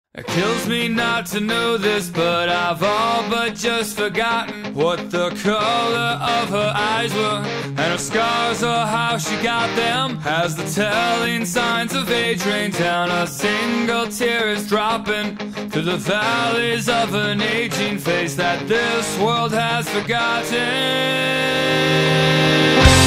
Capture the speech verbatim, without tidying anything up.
It kills me not to know this, but I've all but just forgotten what the color of her eyes were, and her scars or how she got them. As the telling signs of age rain down, a single tear is dropping through the valleys of an aging face that this world has forgotten.